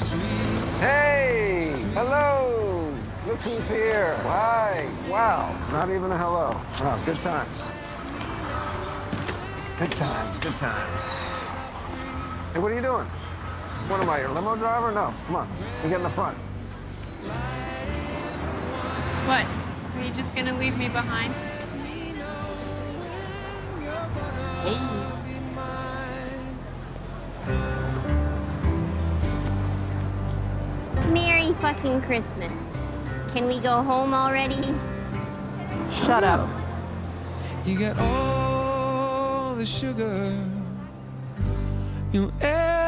Hey, hello. Look who's here. Why? Wow, not even a hello. Oh, good times. Good times, good times. Hey, what are you doing? What am I, your limo driver? No, come on, you get in the front. What? Are you just gonna leave me behind? Hey. Merry fucking Christmas. Can we go home already? Shut up. You get all the sugar you ever